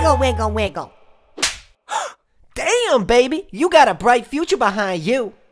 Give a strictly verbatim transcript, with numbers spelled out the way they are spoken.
Wiggle, wiggle, wiggle. Damn, baby, you got a bright future behind you.